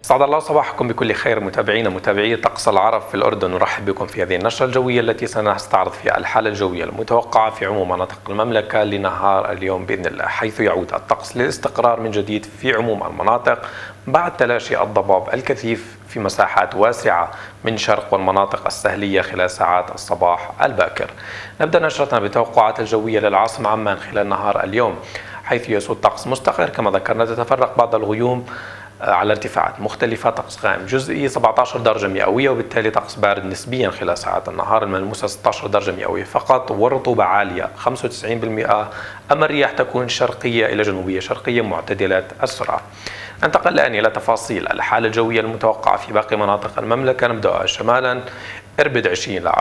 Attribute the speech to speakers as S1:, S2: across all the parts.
S1: أسعد الله صباحكم بكل خير متابعينا متابعي طقس العرب في الأردن. نرحب بكم في هذه النشرة الجوية التي سنستعرض فيها الحالة الجوية المتوقعة في عموم مناطق المملكة لنهار اليوم بإذن الله، حيث يعود الطقس للاستقرار من جديد في عموم المناطق بعد تلاشي الضباب الكثيف في مساحات واسعة من شرق والمناطق الساحلية خلال ساعات الصباح الباكر. نبدأ نشرتنا بالتوقعات الجوية للعاصمة عمان خلال نهار اليوم، حيث يسود طقس مستقر كما ذكرنا، تتفرق بعض الغيوم على ارتفاعات مختلفة، طقس غائم جزئي 17 درجة مئوية، وبالتالي طقس بارد نسبيا خلال ساعات النهار، الملموسة 16 درجة مئوية فقط، والرطوبة عالية 95%. أما الرياح تكون شرقية إلى جنوبية شرقية معتدلة السرعة. ننتقل الآن إلى تفاصيل الحالة الجوية المتوقعة في باقي مناطق المملكة. نبدأ شمالا، إربد 20 إلى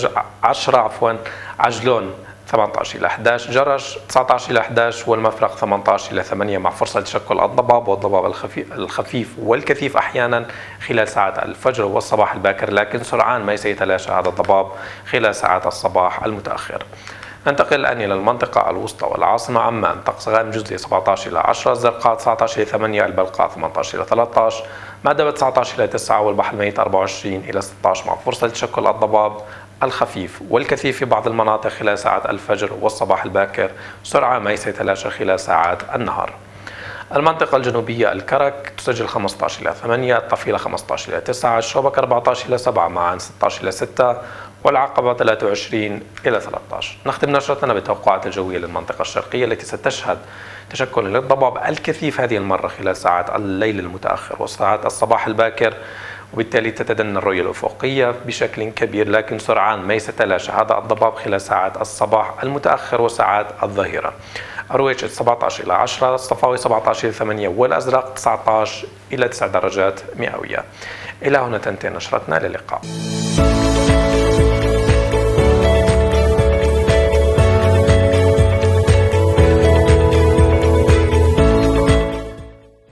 S1: 10 عجلون 18 إلى 11، جرش 19 إلى 11، والمفرق 18 إلى 8 مع فرصة تشكل الضباب والضباب الخفيف والكثيف أحيانا خلال ساعات الفجر والصباح الباكر، لكن سرعان ما سيتلاشى هذا الضباب خلال ساعات الصباح المتأخر. ننتقل الآن إلى المنطقة الوسطى والعاصمة عمان، طقس غائم جزئي 17 إلى 10، الزرقاء 19 إلى 8، البلقاء 18 إلى 13، مأدبة 19 إلى 9، والبحر الميت 24 إلى 16 مع فرصة تشكل الضباب الخفيف والكثيف في بعض المناطق خلال ساعات الفجر والصباح الباكر، سرعة ما سيتلاشى خلال ساعات النهار. المنطقة الجنوبية الكرك تسجل 15 إلى 8، الطفيلة 15 إلى 9، الشوبك 14 إلى 7، معان 16 إلى 6، والعقبة 23 إلى 13. نختم نشرتنا بالتوقعات الجوية للمنطقة الشرقية التي ستشهد تشكل للضباب الكثيف هذه المرة خلال ساعات الليل المتأخر وساعات الصباح الباكر، وبالتالي تتدنى الرؤية الأفقية بشكل كبير، لكن سرعان ما سيتلاشى هذا الضباب خلال ساعات الصباح المتأخر وساعات الظهيرة. أرويج 17 إلى 10، الصفاوي 17 إلى 8، والأزرق 19 إلى 9 درجات مئوية. إلى هنا تنتهي نشرتنا، إلى اللقاء.